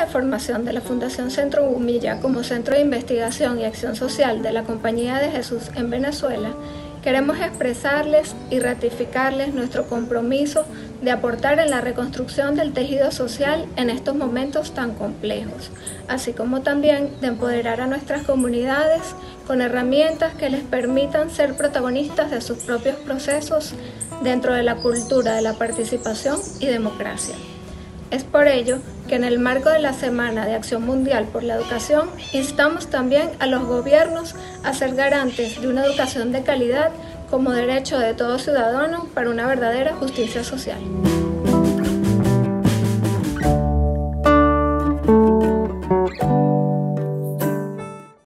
de Formación de la Fundación Centro Humilla como Centro de Investigación y Acción Social de la Compañía de Jesús en Venezuela, queremos expresarles y ratificarles nuestro compromiso de aportar en la reconstrucción del tejido social en estos momentos tan complejos, así como también de empoderar a nuestras comunidades con herramientas que les permitan ser protagonistas de sus propios procesos dentro de la cultura de la participación y democracia. Es por ello que en el marco de la Semana de Acción Mundial por la Educación, instamos también a los gobiernos a ser garantes de una educación de calidad como derecho de todo ciudadano para una verdadera justicia social.